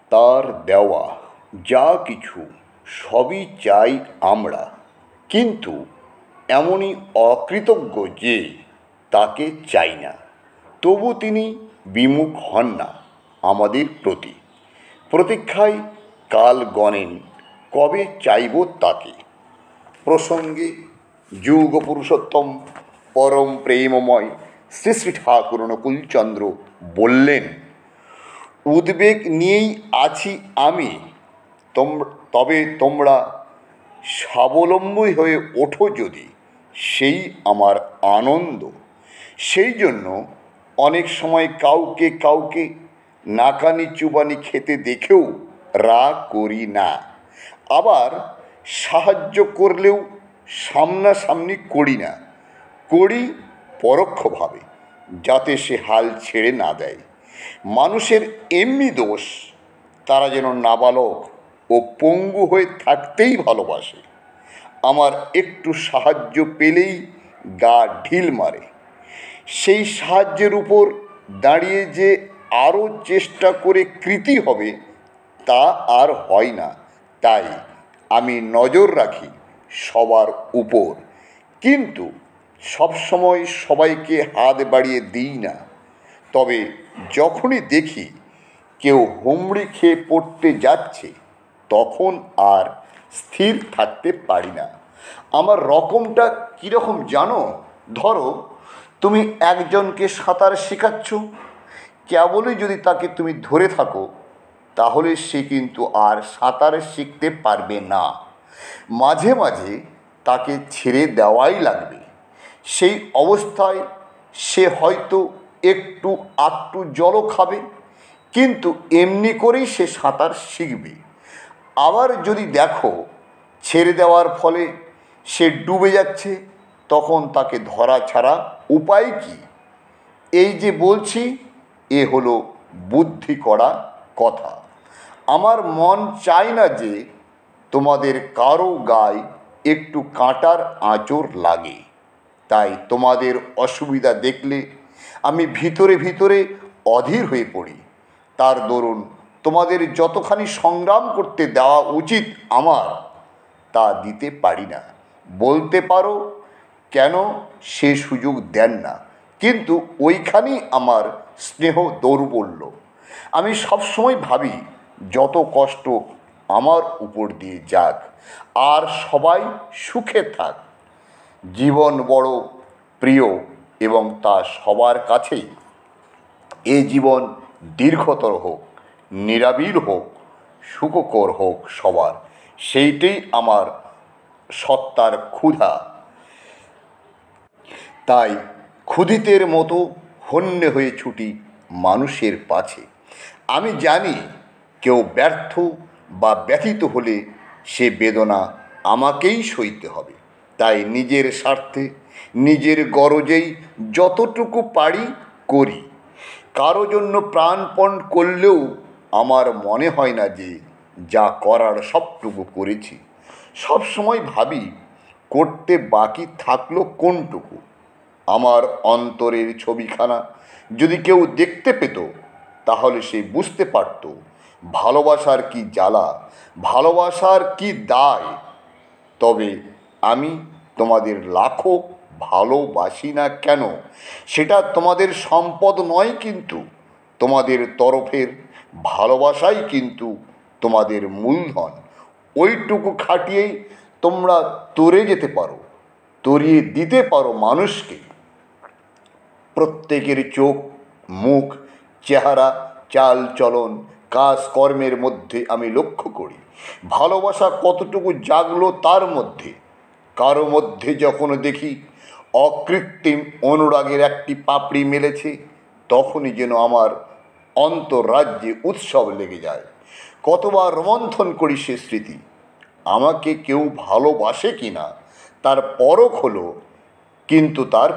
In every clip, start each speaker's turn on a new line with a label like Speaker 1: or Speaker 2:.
Speaker 1: তার দেওয়া যা কিছু সবই চাই আমরা, কিন্তু এমনই অকৃতজ্ঞ যে তাকে চাই না। তবু তিনি বিমুখ হন না আমাদের প্রতি। প্রতীক্ষায় কাল গণেন কবে চাইব তাকে। প্রসঙ্গে যুগ পুরুষোত্তম পরম প্রেমময় শ্রী শ্রী ঠাকুর অনুকূলচন্দ্র বললেন, উদ্বেগ নিয়েই আছি আমি, তবে তোমরা স্বাবলম্বী হয়ে ওঠো যদি, সেই আমার আনন্দ। সেই জন্য অনেক সময় কাউকে নাকানি চুবানি খেতে দেখেও রাগ করি না। আবার সাহায্য করলেও সামনাসামনি করি না, করি পরোক্ষভাবে, যাতে সে হাল ছেড়ে না দেয়। মানুষের এমনি দোষ, তারা যেন নাবালক ও পঙ্গু হয়ে থাকতেই ভালোবাসে। আমার একটু সাহায্য পেলেই গা ঢিল মারে। সেই সাহায্যের উপর দাঁড়িয়ে যে আরও চেষ্টা করে কৃতী হবে, তা আর হয় না। তাই আমি নজর রাখি সবার উপর, কিন্তু সবসময় সবাইকে হাত বাড়িয়ে দিই না। তবে যখনই দেখি কেউ হুমড়ি খেয়ে পড়তে যাচ্ছে, তখন আর স্থির থাকতে পারি না। আমার রকমটা কীরকম জানো? ধরো তুমি একজনকে সাঁতার শেখাচ্ছ, কেবলই যদি তাকে তুমি ধরে থাকো, তাহলে সে কিন্তু আর সাঁতার শিখতে পারবে না। মাঝে মাঝে তাকে ছেড়ে দেওয়াই লাগবে। সেই অবস্থায় সে হয়তো একটু আধটু জলও খাবে, কিন্তু এমনি করেই সে সাঁতার শিখবে। আবার যদি দেখো ছেড়ে দেওয়ার ফলে সে ডুবে যাচ্ছে, তখন তাকে ধরা ছাড়া উপায় কি? এই যে বলছি, এ হলো বুদ্ধি করা কথা। আমার মন চায় না যে তোমাদের কারো গায়ে একটু কাঁটার আঁচড় লাগে। তাই তোমাদের অসুবিধা দেখলে আমি ভিতরে ভিতরে অধীর হয়ে পড়ি। তার দরুন তোমাদের যতখানি সংগ্রাম করতে দেওয়া উচিত আমার, তা দিতে পারি না। বলতে পারো কেন সে সুযোগ দেন না, কিন্তু ওইখানেই আমার স্নেহ দৌর্বল্য। আমি সবসময় ভাবি যত কষ্ট আমার উপর দিয়ে যাক, আর সবাই সুখে থাক। জীবন বড় প্রিয় এবং তা সবার কাছেই। এ জীবন দীর্ঘতর হোক, নিরাবিল হোক, সুখকর হোক সবার, সেইটাই আমার সত্তার ক্ষুধা। তাই ক্ষুধিতের মতো হন্যে হয়ে ছুটি মানুষের পাছে। আমি জানি কেউ ব্যর্থ বা ব্যথিত হলে সে বেদনা আমাকেই সইতে হবে। তাই নিজের স্বার্থে, নিজের গরজেই যতটুকু পারি করি। কারো জন্য প্রাণপণ করলেও আমার মনে হয় না যে যা করার সবটুকু করেছি। সবসময় ভাবি করতে বাকি থাকলো কোনটুকু। আমার অন্তরের ছবিখানা যদি কেউ দেখতে পেত, তাহলে সে বুঝতে পারত ভালোবাসার কি জ্বালা, ভালোবাসার কি দায়। তবে আমি তোমাদের লাখো ভালোবাসি না কেন, সেটা তোমাদের সম্পদ নয়, কিন্তু তোমাদের তরফের ভালোবাসাই কিন্তু তোমাদের মূলধন। ওইটুকু খাটিয়েই তোমরা তরে যেতে পারো, তরিয়ে দিতে পারো মানুষকে। প্রত্যেকের চোখ, মুখ, চেহারা, চাল চলন, কাজকর্মের মধ্যে আমি লক্ষ্য করি ভালোবাসা কতটুকু জাগলো তার মধ্যে। কারো মধ্যে যখন দেখি অকৃত্রিম অনুরাগের একটি পাপড়ি মেলেছে, তখনই যেন আমার অন্তরাজ্যে উৎসব লেগে যায়। কতবার রোমন্থন করি সে স্মৃতি। আমাকে কেউ ভালোবাসে কিনা তার পরখ হলো কিন্তু তার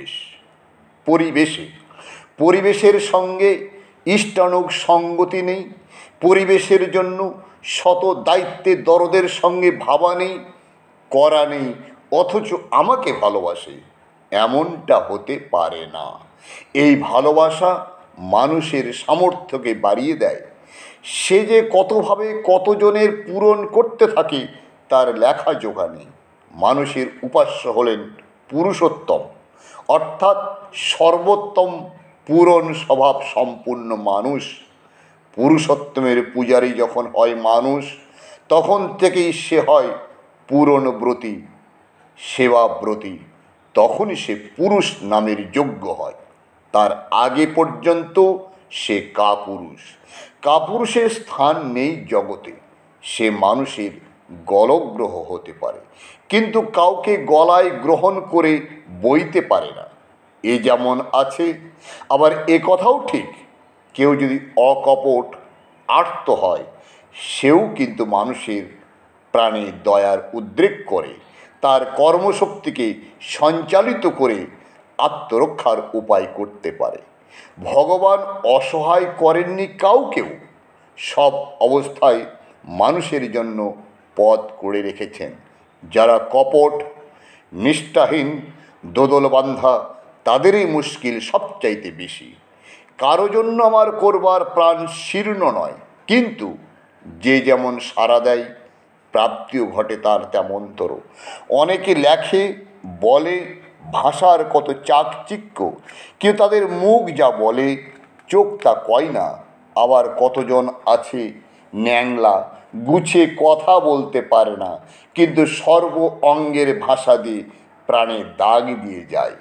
Speaker 1: পরিবেশের সঙ্গে ইষ্টানুগ সঙ্গতি নেই। পরিবেশের জন্য শত দায়িত্বে দরদের সঙ্গে ভাবা নেই, করা নেই, অথচ আমাকে ভালোবাসে, এমনটা হতে পারে না। এই ভালোবাসা মানুষের সামর্থ্যকে বাড়িয়ে দেয়, সে যে কতভাবে কতজনের পূরণ করতে থাকে তার লেখা জোগা নেই। মানুষের উপাস্য হলেন পুরুষোত্তম, অর্থাৎ সর্বোত্তম পূরণ স্বভাব সম্পূর্ণ মানুষ। পুরুষোত্তমের পূজারী যখন হয় মানুষ, তখন থেকেই সে হয় পূরণব্রতী, সেবাব্রতী। তখনই সে পুরুষ নামের যোগ্য হয়। তার আগে পর্যন্ত সে কাপুরুষ। কাপুরুষের স্থান নেই জগতে। সে মানুষের গলগ্রহ হতে পারে, কিন্তু কাউকে গলায় গ্রহণ করে বইতে পারে না। এ যেমন আছে, আবার এ কথাও ঠিক, কেউ যদি অকপট আর্ত হয়, সেও কিন্তু মানুষের প্রাণে দয়ার উদ্রেক করে, তার কর্মশক্তিকে সঞ্চালিত করে আত্মরক্ষার উপায় করতে পারে। ভগবান অসহায় করেননি কাউকেও। সব অবস্থায় মানুষের জন্য পথ করে রেখেছেন। যারা কপট, নিষ্ঠাহীন, দোদল বান্ধা, তাদেরই মুশকিল সবচাইতে বেশি। কারো জন্য আমার করবার প্রাণ শীর্ণ নয়, কিন্তু যে যেমন সাড়া দেয় প্রাপ্তিও ঘটে তার তেমনতর। অনেকে লেখে, বলে, ভাষার কত চাকচিক্য, কেউ তাদের মুখ যা বলে চোখ তা কয় না। আবার কতজন আছে ন্যাংলা, গুছিয়ে কথা বলতে পারে না, কিন্তু সর্ব অঙ্গের ভাষা দিয়ে প্রাণে দাগ দিয়ে যায়।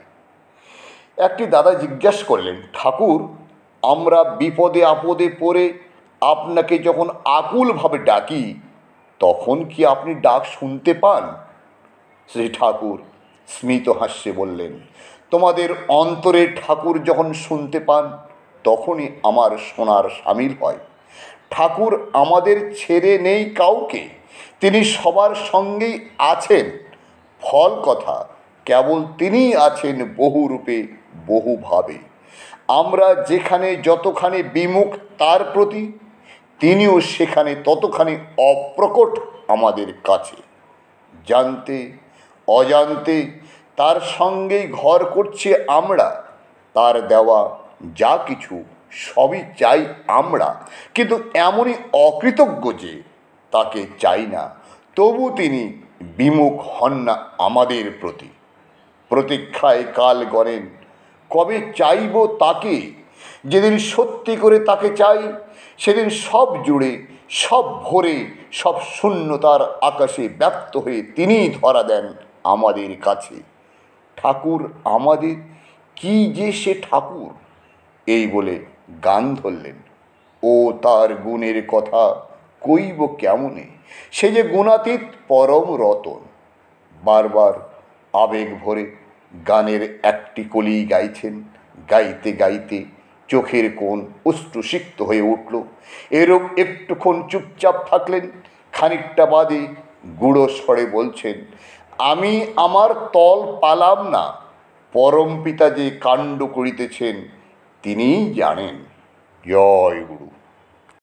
Speaker 1: একটি দাদা জিজ্ঞাসা করলেন, ঠাকুর, আমরা বিপদে আপদে পড়ে আপনাকে যখন আকুলভাবে ডাকি, তখন কি আপনি ডাক শুনতে পান? শ্রী ঠাকুর স্মিত হাস্যে বললেন, তোমাদের অন্তরে ঠাকুর যখন শুনতে পান, তখনই আমার শোনার সামিল হয়। ঠাকুর আমাদের ছেড়ে নেই কাউকে, তিনি সবার সঙ্গেই আছেন। ফল কথা, কেবল তিনিই আছেন বহুরূপে বহুভাবে। আমরা যেখানে যতখানি বিমুখ তার প্রতি, তিনিও সেখানে ততখানি অপ্রকট আমাদের কাছে। জানতে অজান্তে তার সঙ্গেই ঘর করছে আমরা। তার দেওয়া যা কিছু সবই চাই আমরা, কিন্তু এমনই অকৃতজ্ঞ যে তাকে চাই না। তবু তিনি বিমুখ হন না আমাদের প্রতি। প্রতীক্ষায় কাল গণেন, কবে চাইব তাকে। যেদিন সত্যি করে তাকে চাই, সেদিন সব জুড়ে, সব ভরে, সব শূন্যতার আকাশে ব্যক্ত হয়ে তিনিই ধরা দেন আমাদের কাছে। ঠাকুর আমাদের, কি যে সে ঠাকুর! এই বলে গান ধরলেন। ও তার গুণের কথা কইব কেমনে, সে যে গুণাতীত পরম রতন। বারবার আবেগ ভরে গানের একটি কলি গাইছেন। গাইতে গাইতে চোখের কোণ অশ্রুসিক্ত হয়ে উঠল। এরূপ একটুক্ষণ চুপচাপ থাকলেন। খানিকটা বাদে গুঁড়ো স্বরে বলছেন, আমি আমার তল পালাম না, পরম পিতা যে কাণ্ড করিতেছেন তিনিই জানেন। জয় গুরু।